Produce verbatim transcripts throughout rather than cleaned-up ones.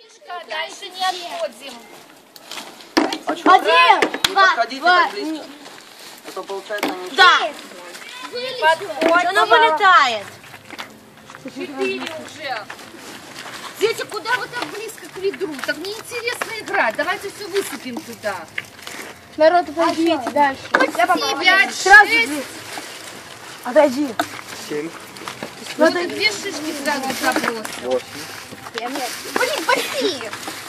Дальше не отходим. Один, два, два. Это получается не... Да. Подходим. Она вылетает. Четыре уже. Дети, куда вы так близко к ведру? Так неинтересно играть. Давайте все высыпем туда. Народ, отойдите дальше. Пять, шесть. Отойди. Семь. Ну ты две шишки сразу забросил. Восемь. Блин, большие.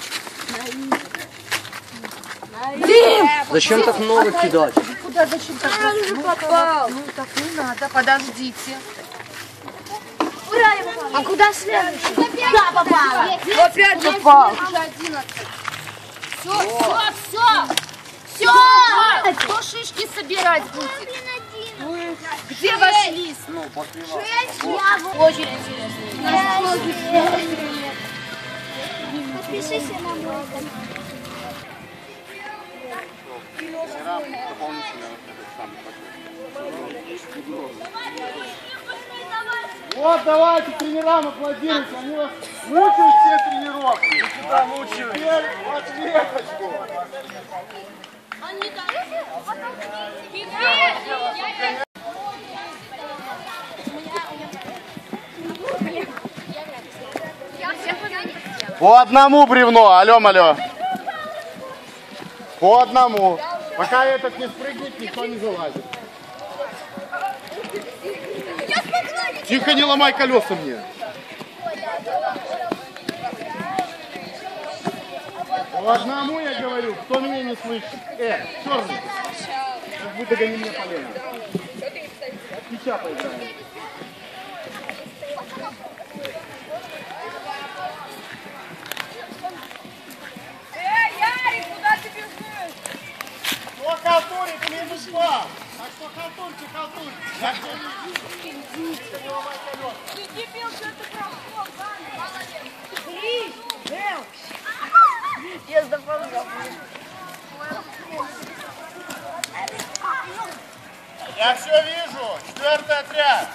Дим! Зачем так много кидать? Куда, зачем так? Он попал. Ну так не надо, подождите. А куда следующий? Да, попал. Опять попал. Все, все, все. Все. Кто шишки собирать будет? Где вошли? Ну, после вас. Очень интересно. Подпишись на мой канал. Вот, давайте тренерам аплодируйте, они вас мучают все тренировки. Всегда мучают. Теперь в ответочку. По одному бревно, алло, алло. По одному. Пока этот не спрыгнет, никто не залазит. Тихо, не ломай колеса мне. По одному я говорю, кто меня не слышит. Э, черный. Как будто гони мне колено. Сейчас поиграем. Ну, халтурик, минус два. Так что халтурьте, халтурьте. Так что идите, не ломай колеса. Ты дебил, что ты прошел, Я запомнил. Я все вижу. Четвертый отряд.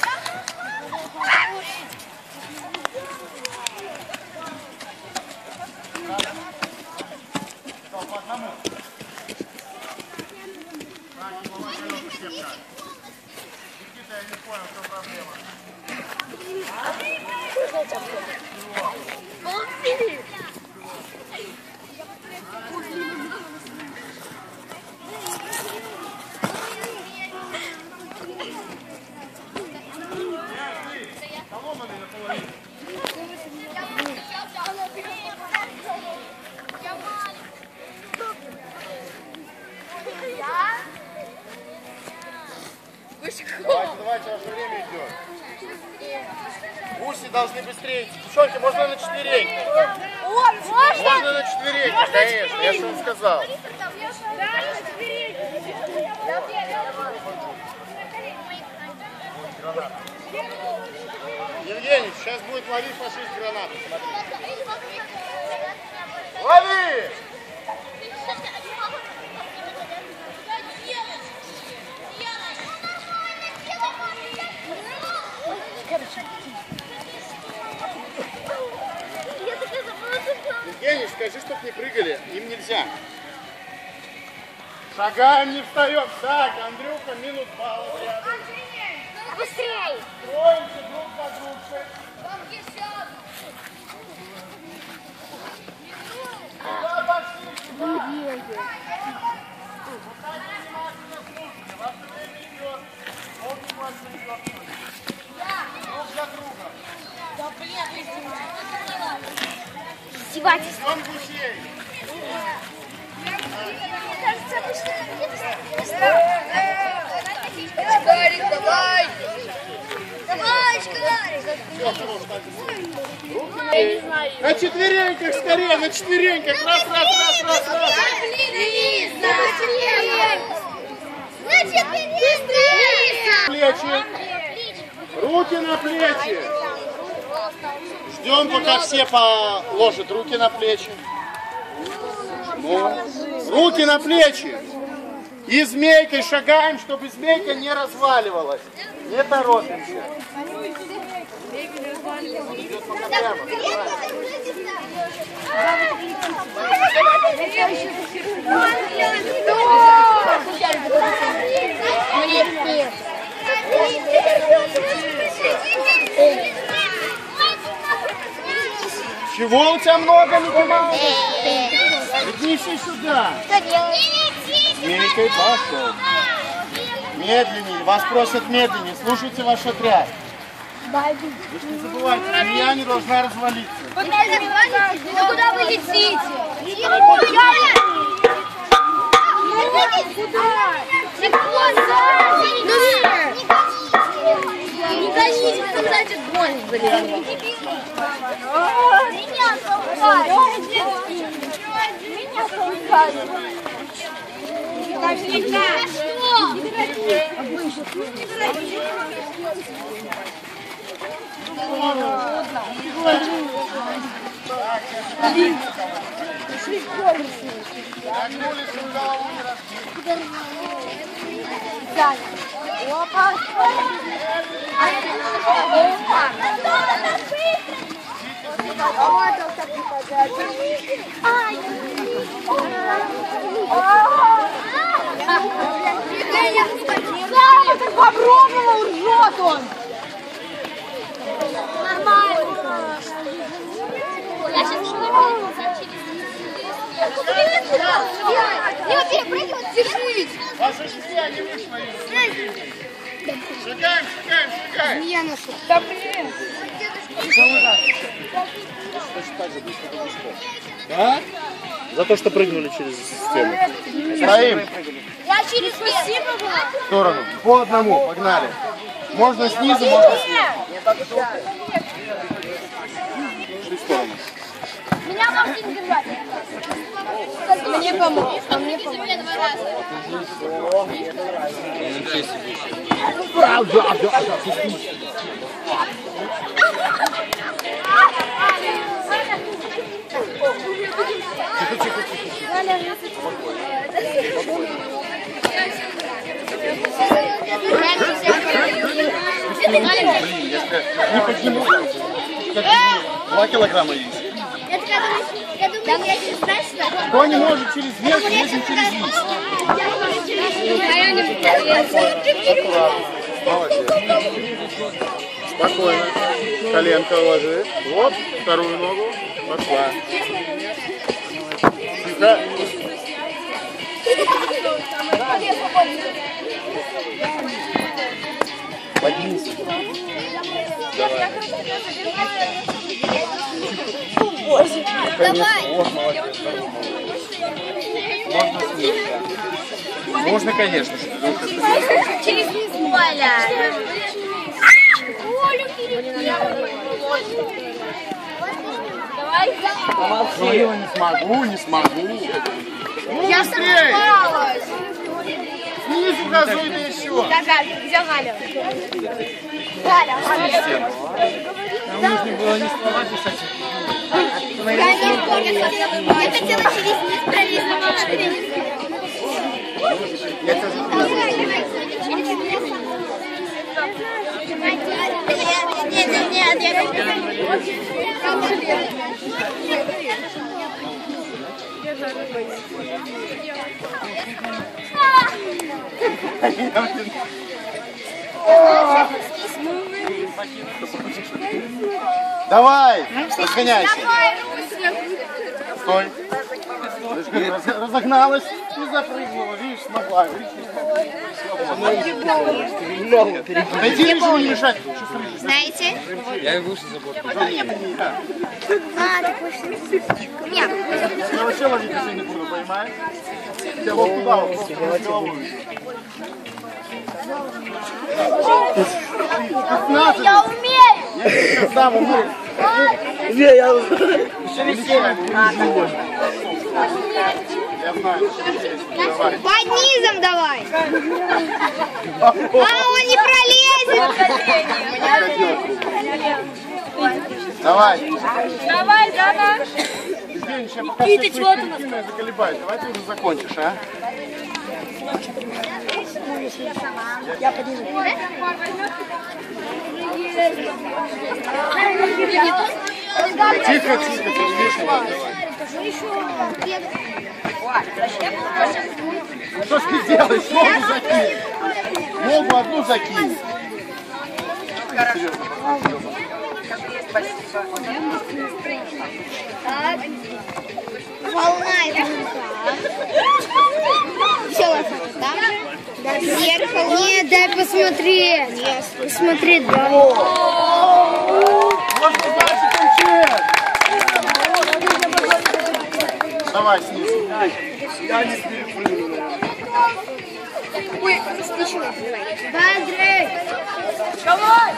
По одному. Никита, я не понял, в чем проблема. Поломанный наполовину. Давайте, давайте, ваше время идет. Гуси должны быстрее. Девчонки, можно на четвереньки? Можно на четвереньки, конечно, я же вам сказал. Евгений, сейчас будет ловить фашист гранату. Лови! Евгений, скажи, чтоб не прыгали, им нельзя. Шагаем, не встаем. Так, Андрюха, минус балл. Быстрей! Строимся друг по дружке. Куда пошли? Сюда. Ваше время идет. Помни, ваше идет. Друг за другом. Издевательство. Ждем гусей. Шкарик, давай! Давай, Шкарик! На четвереньках скорее, на четвереньках. Раз, раз, раз, раз, раз. Плечи. Руки на плечи. Ждем, пока все положат руки на плечи. Ну, руки на плечи. И змейкой шагаем, чтобы змейка не разваливалась. Не торопимся. Чего у тебя много, Микки Маус? Иди сюда. Змейкой пошел. Медленнее. Вас просят медленнее. Слушайте ваш отряд. Вы же не забывайте, змея не должна развалиться. Ну куда вы летите? Не гонись, потом, значит, больно залезет. Меня толкали. Меня толкали. Опа. Попробовал, ржет он. Нормально. Я сейчас не перепрыгивать, держись. Ваша змея не вышла из... Шагаем, шагаем, шагаем. Я ношу. Да блин. А? За то, что прыгнули через стену. Стоим. Я через спасибо В сторону. По одному. Погнали. Можно снизу, можно снизу. Шли в сторону. Меня можете не держать. Мне помог. А мне помог. Не подниму. Два килограмма есть. Я думаю, я через знаешь, что? Кто не может через вес, лезем через низ. Молодец. Спокойно. Коленка ложи. Вот, вторую ногу. Пошла. Тихо. Поднимись. Давай. Конечно, вот, молодец. Можно снизу, да. Можно, конечно. Через низ Оля. Давай. Ну, я не смогу, не смогу. Ну, Я быстрее. сомневалась. Снизу газуй, да еще. Да, Галя, где Галя? Галя, Галя. Нам нужно было не слова писать. Я не помню, я хотела через низ пролезть, но через низ. Я тебя Нет, нет, нет, я Давай, разгоняйся. Стой. Разогналась и запрыгнула. Видишь, смогла. Найди рыжего, не мешать. Знаете? Я и выше забыл. А, так вышли. Нет. Я вообще ловить если не буду, понимаешь? Я вот туда, вот просто над головой. Я умею. Я сейчас сам умею. Не, я... Еще веселье. Я знаю. Давай. Под низом давай. А, он не пролезет. Давай. Давай, Дана. Евгений, сейчас пока все заколебает. Давай ты уже закончишь, а? Я подержу. Тихо, тихо, что ж ты делаешь? Ногу закинь. Ногу одну закинь. Волна это веселая фото, да? Да, зеркало. Нет, дай посмотреть. Нет, посмотреть, да. Можно дальше кончать. Давай снизу. Я не перепрыгну. Ой, ты чего? Да, Андрей. Давай.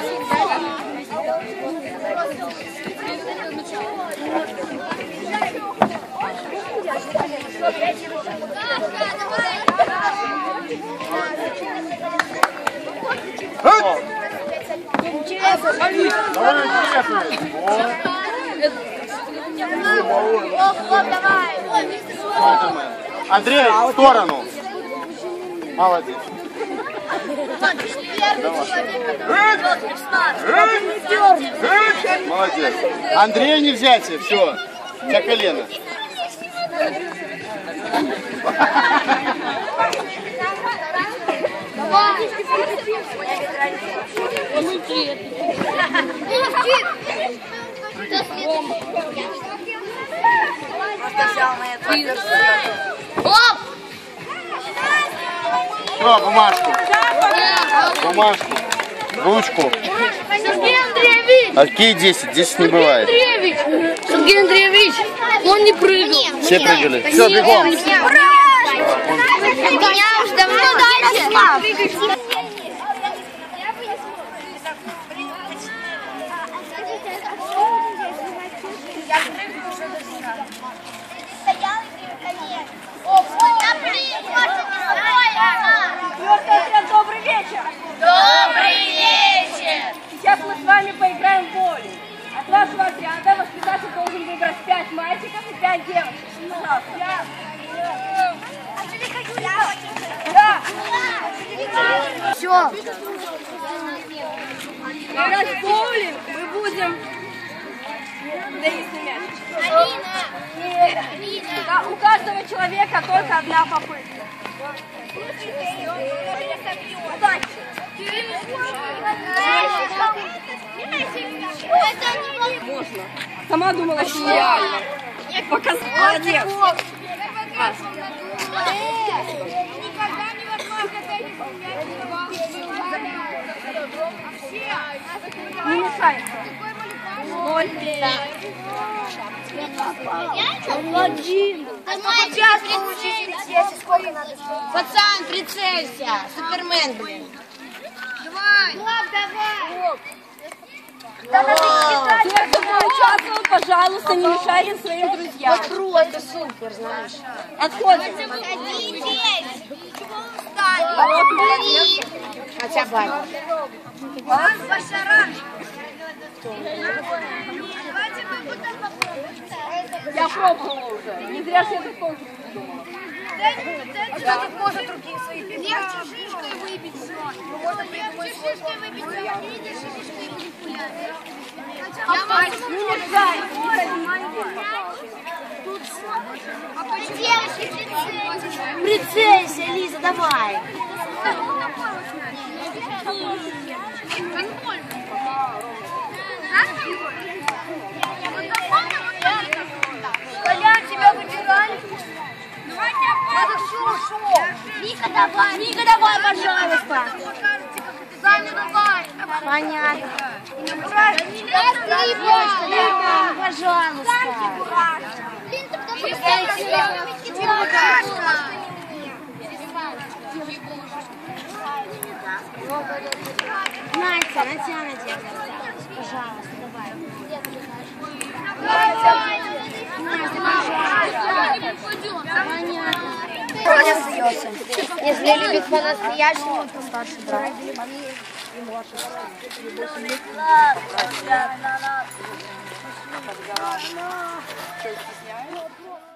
Андрей, в сторону. Молодец. Молодец. Андрей, не взять, все. У тебя колено. Оп! Все, бумажку. Бумажку. Ручку. Сергей Андреевич! А какие десять? десять не бывает. Андреевич! Сергей Андреевич! Он не прыгал. Все прыгали. Все, бегом. Меня уж давно дальше. Я прыгаю уже до сюда. Стоял и конец. Я прыгаю, Маша, не стоя. Добрый вечер! Добрый вечер! Сейчас мы с вами поиграем в боулинг. От вашего отряда воспитатель должен выбрать пять мальчиков и пять девочек. Пожалуйста. Да. Все. Играть в боулинг мы будем... Да если мяч. Алина! Нет. Да, у каждого человека только одна попытка. Удачи! Можно. Сама думала, что нереально. Показала. Молодец. Никогда невозможно Не мешай. Ноль. Пацан, прицелься. Супермен, блин. Давай. Влад, давай. Те, кто не участвовал, пожалуйста, не мешайте своим друзьям. Тру, это супер, знаешь. Отходим. А вот молодец. Хотя бы. Вас, Башаран. Я пробовала уже. Не зря же я так тоже придумала. А что тут можно другие свои? Легче шишкой выбить все. Можно легче шишкой выбить все. Видишь, шишкой выбить пулять. Я могу. Не мешай. Девочки, прицелься, Лиза, давай. Колян, тебя выбирали. Это хорошо. Вика, давай. Вика, давай, пожалуйста. Саня, давай. Понятно. Вика, пожалуйста. Блин, ты потому Настя, на тебя надеюсь. Пожалуйста, давай. Если любит по-настоящему, то старший брат. И младший.